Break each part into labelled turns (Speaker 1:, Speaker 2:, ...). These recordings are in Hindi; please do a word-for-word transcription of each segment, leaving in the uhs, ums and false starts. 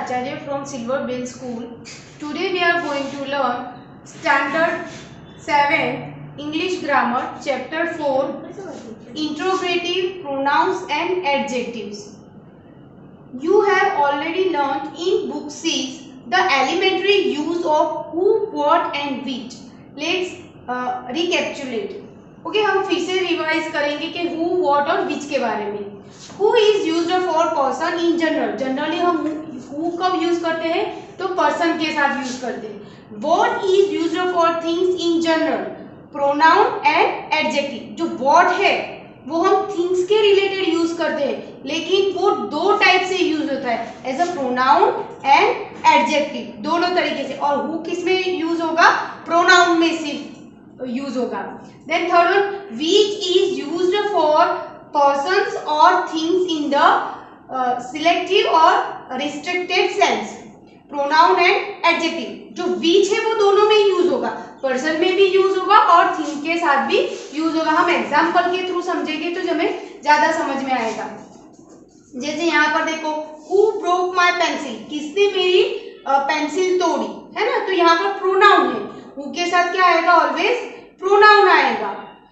Speaker 1: Acharya from Silver Bell School. Today we are going to learn Standard seven English Grammar Chapter four Interrogative Pronouns and Adjectives. You have already learnt in Book six the elementary use of who, what and which. Let's uh, recapitulate. Okay okay, हम फिर से रिवाइज करेंगे कि हु, व्हाट और विच के बारे में. Who is used for person in general. Generally हम हु कब यूज करते हैं तो पर्सन के साथ यूज करते हैं. What is used for things in general. Pronoun and adjective. जो व्हाट है वो हम थिंग्स के रिलेटेड यूज करते हैं, लेकिन वो दो टाइप से यूज होता है, as a pronoun and adjective, दोनों तरीके से. और हु किस में यूज होगा? प्रोनाउन में सिर्फ यूज होगा. Then third one, which is used for persons और थिंग्स इन द सिलेक्टिव और restricted sense. Pronoun and adjective. जो विच है वो दोनों में यूज होगा, पर्सन में भी यूज होगा और थिंग के साथ भी यूज होगा. हम एग्जाम्पल के थ्रू समझेंगे तो हमें ज्यादा समझ में आएगा. जैसे यहाँ पर देखो, हु ब्रोक माई पेंसिल. किसने मेरी पेंसिल uh, तोड़ी, है ना. तो यहाँ पर प्रोनाउन है. हु के साथ क्या आएगा? ऑलवेज प्रोनाउन आएगा.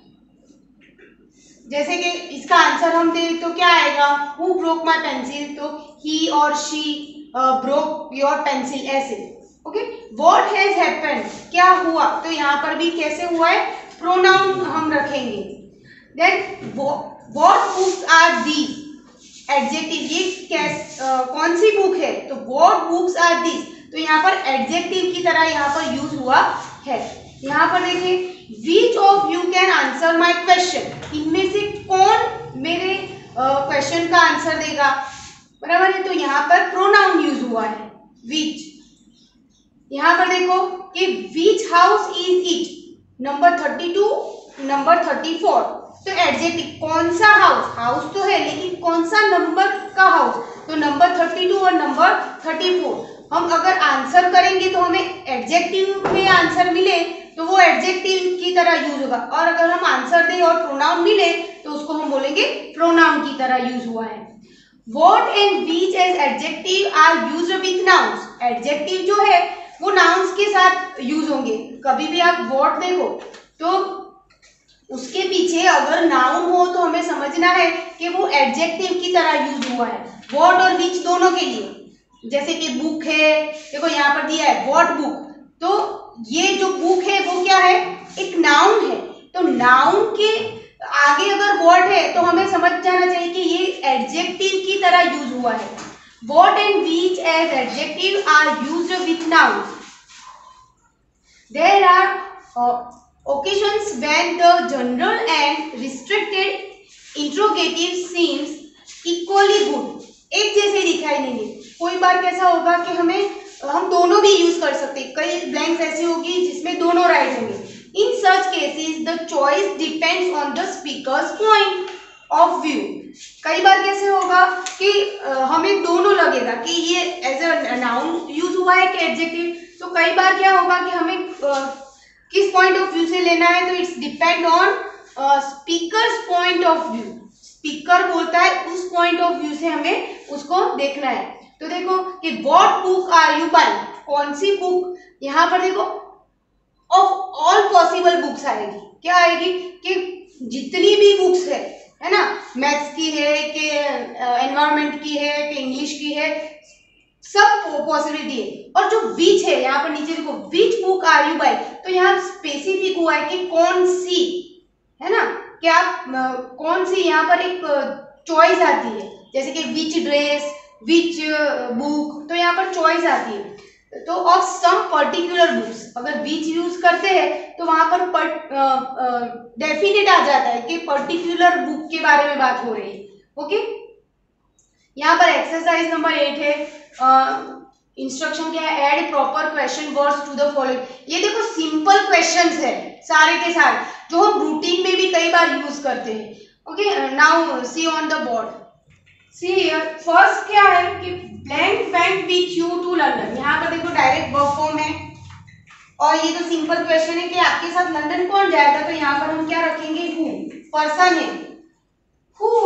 Speaker 1: जैसे कि इसका आंसर हम दे तो क्या आएगा? हु ब्रोक माई पेंसिल, तो ही और शी ब्रोक योर पेंसिल, ऐसे. ओके. व्हाट हैज हैपेंड, क्या हुआ, तो यहाँ पर भी कैसे हुआ है? प्रोनाउन हम रखेंगे. Then what books are these. Adjective. ये कैस uh, कौन सी बुक है? तो व्हाट बुक्स आर दीज, तो यहाँ पर एडजेक्टिव की तरह यहाँ पर यूज हुआ है. यहाँ पर देखिए, which of you can answer my question. इनमें से कौन मेरे क्वेश्चन uh, का आंसर देगा, बराबर है. तो यहाँ पर प्रोनाउन यूज हुआ है, विच. यहाँ पर देखो कि which house is it. Number thirty two, number thirty four. तो एडजेक्टिव. कौन सा हाउस, हाउस तो है लेकिन कौन सा नंबर का हाउस, तो नंबर थर्टी टू और नंबर थर्टी फोर. हम अगर आंसर करेंगे तो हमें एडजेक्टिव में आंसर मिले तो वो एडजेक्टिव की तरह यूज होगा, और अगर हम आंसर दें और प्रोनाउन मिले तो उसको हम बोलेंगे प्रोनाउन की तरह यूज हुआ है. What and which as adjective are used with nouns. Adjective जो है वो नाउन्स के साथ यूज होंगे. कभी भी आप व्हाट देखो तो उसके पीछे अगर नाउन हो तो हमें समझना है कि वो एडजेक्टिव की तरह यूज हुआ है. व्हाट और विच दोनों के लिए. जैसे कि बुक है, देखो यहाँ पर दिया है व्हाट बुक, तो ये जो बुक है वो क्या है? एक नाउन है. तो नाउन के आगे अगर व्हाट है तो हमें समझ जाना चाहिए कि ये एडजेक्टिव की तरह यूज हुआ है. What and which as adjective are used with noun. There are occasions when the general and restricted interrogative seems equally good. एक जैसे दिखाई देंगे. कोई बार कैसा होगा कि हमें हम दोनों भी यूज कर सकते हैं. कई ब्लैंक्स ऐसी होगी जिसमें दोनों राइट होंगे. In such cases the choice depends on the speaker's point of view. कई बार कैसे होगा कि हमें दोनों लगेगा कि ये एज अ नाउन यूज हुआ है कि एडजेक्टिव. तो कई बार क्या होगा कि हमें किस पॉइंट ऑफ व्यू से लेना है, तो it's depend on speaker's point of view. Speaker बोलता है उस पॉइंट ऑफ व्यू से हमें उसको देखना है. तो देखो कि what book are you buying. कौन सी बुक. यहाँ पर देखो ऑफ ऑल पॉसिबल बुक्स आएगी. क्या आएगी? कि जितनी भी बुक्स है है ना, मैथ्स की है कि एनवायरमेंट की है कि इंग्लिश की है, सब पॉसिबिलिटी है. और जो विच है यहाँ पर नीचे देखो, which book are you buying, तो यहाँ स्पेसिफिक हुआ है कि कौन सी, है ना. क्या uh, कौन सी, यहाँ पर एक चॉइस uh, आती है. जैसे कि विच ड्रेस, विच बुक, तो यहाँ पर चॉइस आती है. तो ऑफ सम पर्टिकुलर बुक्स, अगर विच यूज करते हैं तो वहां पर डेफिनेट uh, uh, आ जाता है कि पर्टिकुलर बुक के बारे में बात हो रही है. Okay okay? यहाँ पर एक्सरसाइज नंबर एट है. इंस्ट्रक्शन uh, क्या है? Add proper question words to the following. ये देखो सिंपल क्वेश्चंस है सारे के सारे, जो हम रूटीन में भी कई बार यूज करते हैं. Okay. Now see on the board. See here. First क्या है कि blank went with you to London. यहाँ पर देखो डायरेक्ट वर्ब फॉर्म है और ये तो सिंपल क्वेश्चन है कि आपके साथ लंदन कौन जाएगा. तो यहाँ पर हम क्या रखेंगे? हु. पर्सन है. Who went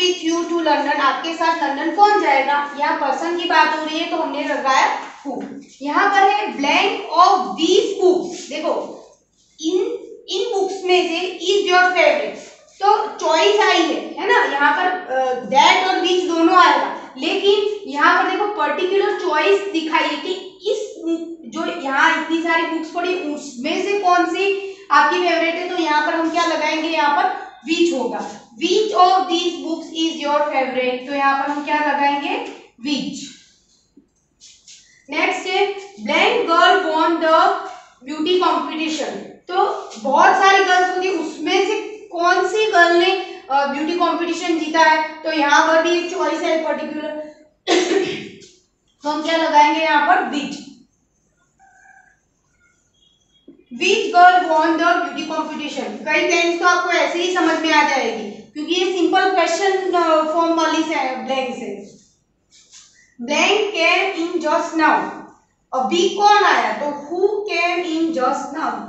Speaker 1: with you to London, आपके साथ लंदन कौन जाएगा। यहाँ पर्सन की बात हो रही है तो हमने लगाया हु। यहाँ पर है ब्लैंक ऑफ दीज बुक्स, देखो इन इन बुक्स में से इज योर फेवरेट, तो चॉइस आई है है ना, यहाँ पर दैट और विच दोनों आएगा, लेकिन यहाँ पर देखो पर्टिकुलर चॉइस दिखाई है कि इस जो यहाँ इतनी सारी बुक्स पढ़ी उसमें से कौन सी आपकी फेवरेट है, तो यहाँ पर हम क्या लगाएंगे, यहाँ पर विच होगा। Which of these books is your favourite, तो यहाँ पर हम क्या लगाएंगे, विच। नेक्स्ट है blank girl won the beauty competition, तो बहुत सारी गर्ल्स होगी उसमें से कौन सी गर्ल ने ब्यूटी कंपटीशन जीता है, तो यहाँ पर भी एक चॉइस है पर्टिकुलर तो हम क्या लगाएंगे यहाँ पर which. Which girl won the beauty competition, कई टाइम्स तो आपको ऐसे ही समझ में आ जाएगी क्योंकि ये सिंपल क्वेश्चन फॉर्म वाली से ब्लैंक से। Blank came in just now, अभी कौन आया, तो who came in just now.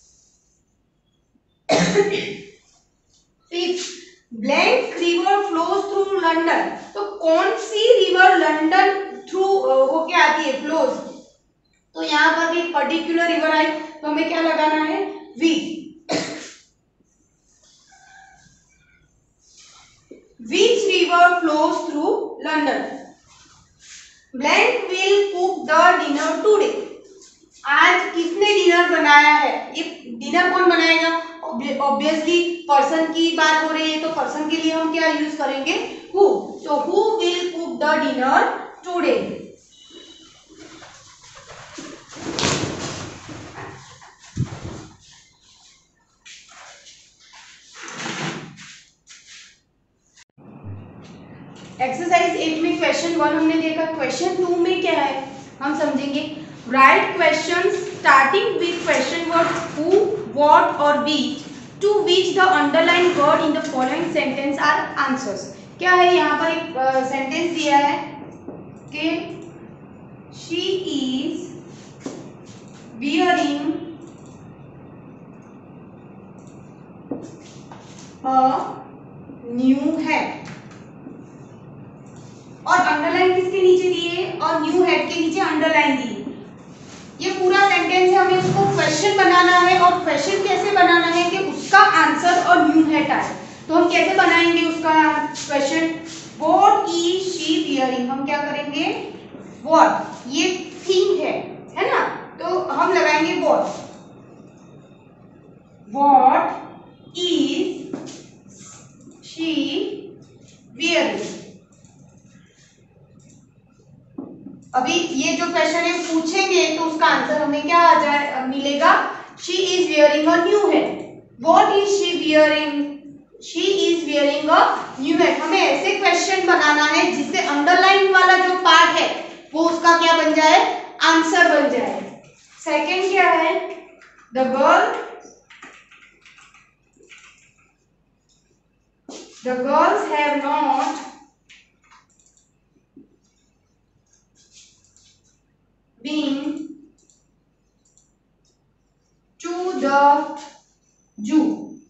Speaker 1: Blank river flows through London, तो कौन सी रिवर लंदन थ्रू होके आती है, फ्लोज, तो यहाँ पर भी पर्टिकुलर रिवर आई तो हमें क्या लगाना है, which. Which river flows through London. Blank will cook the dinner today, आज किसने डिनर बनाया है, ये डिनर कौन बनाएगा, ऑब्वियसली पर्सन की बात हो रही है तो पर्सन के लिए हम क्या यूज करेंगे, हु, तो who will cook the dinner today. Exercise eight में क्वेश्चन वन हमने देखा, क्वेश्चन टू में क्या है हम समझेंगे। Write question starting with question word who, what और which, to which the underline word in the following sentence are answers. क्या है, यहाँ पर एक सेंटेंस uh, दिया है कि she is wearing a new hat, और अंडरलाइन किसके नीचे दिए, और न्यू हैट के नीचे अंडरलाइन दी। ये पूरा सेंटेंस है, हमें उसको क्वेश्चन बनाना है, और क्वेश्चन कैसे बनाना है कि उसका आंसर और न्यू हैट आए, तो हम कैसे बनाएंगे उसका question, what is she wearing, हम क्या करेंगे, व्हाट, ये थिंग है है ना, तो हम लगाएंगे what. What is she wearing. अभी ये जो क्वेश्चन है पूछेंगे तो उसका आंसर हमें क्या आ जाए मिलेगा, she is wearing a new hat. What is she wearing, she is wearing a new hat. हमें ऐसे क्वेश्चन बनाना है जिससे अंडरलाइन वाला जो पार्ट है वो उसका क्या बन जाए, आंसर बन जाए। सेकंड क्या है, the girl the girls have not been to the zoo।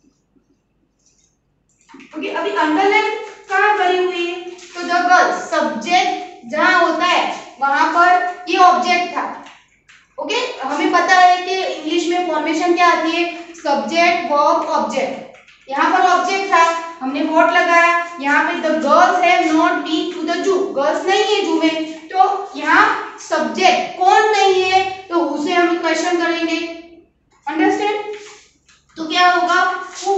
Speaker 1: Okay, अभी अंडरलाइन कहाँ करी हुई है, तो द गर्ल्स, सब्जेक्ट जहां होता है वहां पर ये ऑब्जेक्ट था। ओके, हमें पता है कि इंग्लिश में फॉर्मेशन क्या आती है, सब्जेक्ट वर्ब ऑब्जेक्ट। यहाँ पर ऑब्जेक्ट था, हमने व्हाट लगाया। यहाँ पे the girls have not been to the zoo, girls नहीं है जू में, तो यहाँ सब्जेक्ट कौन नहीं है, तो उसे हम क्वेश्चन करेंगे। अंडरस्टैंड, तो क्या होगा, हु।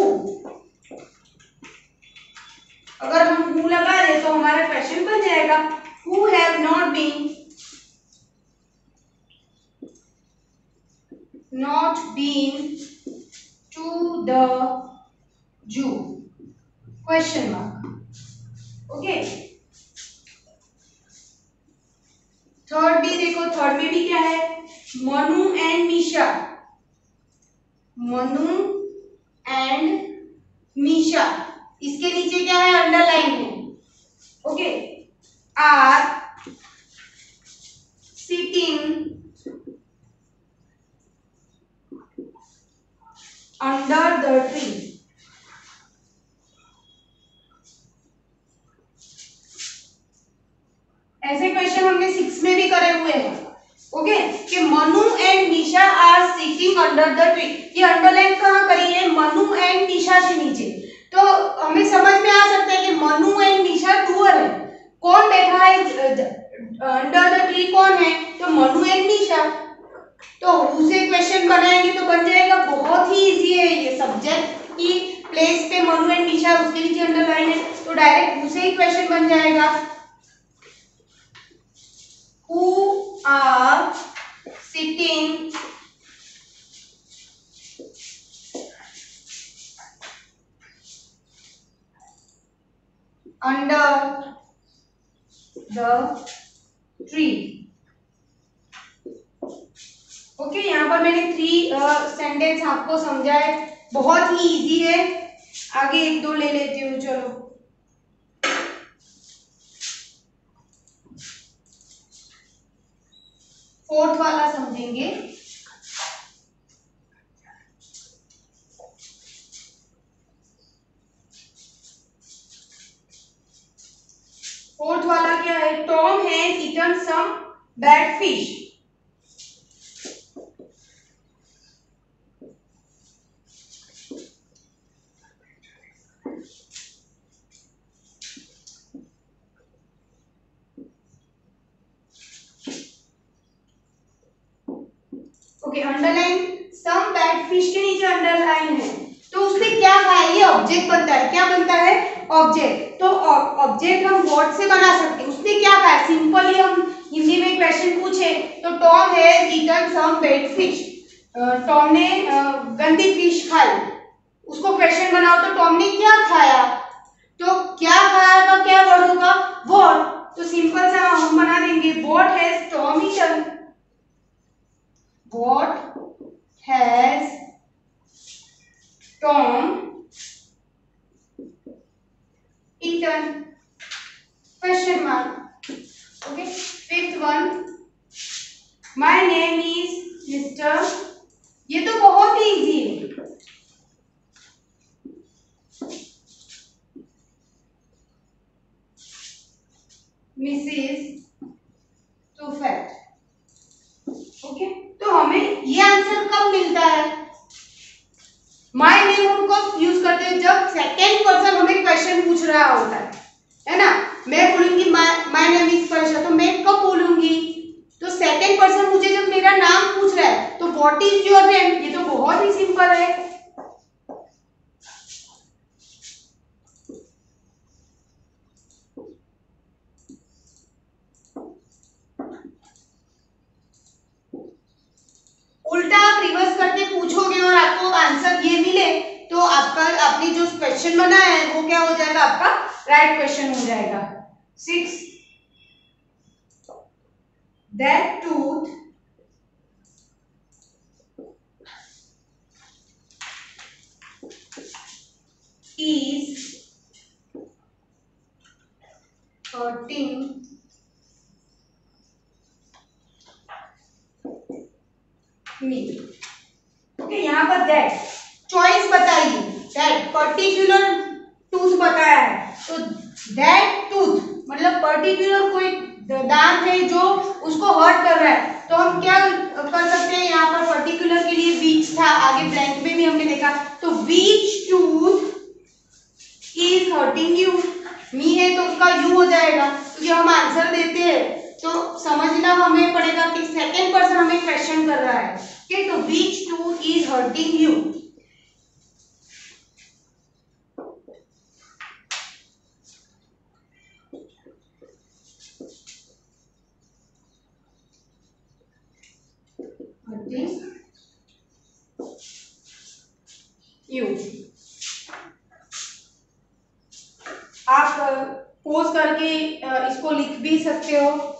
Speaker 1: अगर हम हु लगा दे तो हमारा क्वेश्चन बन जाएगा, who have not been not been to the zoo, question mark. Okay, third भी देखो, थर्ड में भी क्या है, मनु एंड मीशा, मनु एंड मीशा, इसके नीचे क्या है, अंडरलाइन है। Okay, are sitting under the tree. Question हमने सिक्स में भी करे हुए हैं। ओके, कि Manu and Nisha are sitting under the tree. ये अंडरलाइन कहाँ करी है? मनु एंड निशा के नीचे। तो हमें समझ में आ सकता है कि मनु एंड निशा डूअर है। कौन बैठा है अंडर द ट्री? कौन है? तो मनु एंड निशा। तो उसे क्वेश्चन बनाएंगे तो बन जाएगा, बहुत ही इजी है ये। सब्जेक्ट की प्लेस पे मनु एंड निशा, उसके नीचे अंडरलाइन है, तो डायरेक्ट उसे ही क्वेश्चन बन जाएगा। Who are sitting under the tree? Okay okay, यहाँ पर मैंने थ्री सेंटेंस आपको समझाए, बहुत ही इजी है। आगे एक दो ले लेती हूँ, चलो। फोर्थ वाला समझेंगे। फोर्थ वाला क्या है? Tom has eaten some bad fish. Okay, underline some bad fish के नीचे अंडरलाइन है, तो उसने क्या खाया? ये ऑब्जेक्ट बनता है। क्या बनता है? ऑब्जेक्ट। तो ऑब्जेक्ट हम वर्ड से बना सकते हैं। उसने क्या खाया? सिंपली हम हिंदी में क्वेश्चन पूछे तो Tom has eaten some bad fish. Tom ने गंदी फिश खाई, उसको क्वेश्चन बनाओ तो टॉम ने क्या खाया? तो क्या खाया का क्या वर्ड होगा? व्हाट। तो सिंपल सा हम बना देंगे, what has Tom eaten. What has Tom eaten? Question mark. Okay. Fifth one. My name is Mister ये तो बहुत ही इजी है। Missus Tufet. ओके, तो हमें ये आंसर कब मिलता है? माय नेम हम कब यूज करते हैं? जब सेकेंड पर्सन हमें क्वेश्चन पूछ रहा होता है, है ना। मैं बोलूंगी माय नेम इज स्पर्शा, तो मैं कब बोलूंगी? तो सेकेंड पर्सन मुझे जब मेरा नाम पूछ रहा है, तो व्हाट इज योर नेम, ये तो बहुत ही सिंपल है। उल्टा आप रिवर्स करके पूछोगे और आपको आंसर ये मिले, तो आपका आपने जो क्वेश्चन बनाया है वो क्या हो जाएगा? आपका राइट क्वेश्चन हो जाएगा। Six, that tooth is hurting me. Okay, यहाँ पर दैट चॉइस बताइए, दैट पर्टिकुलर टूथ बताया है, तो दैट टूथ मतलब पर्टिकुलर कोई दांत है जो उसको हर्ट कर रहा है, तो हम क्या कर सकते हैं? यहाँ पर पर्टिकुलर के लिए बीच था, आगे ब्लैंक में भी हमने देखा, तो which tooth is hurting you. Me है तो उसका यू हो जाएगा। तो जब हम आंसर देते हैं तो समझना हमें पड़ेगा कि सेकेंड पर्सन हमें क्वेश्चन कर रहा है, कि तो which tooth is hurting you. You आप पोज करके इसको लिख भी सकते हो,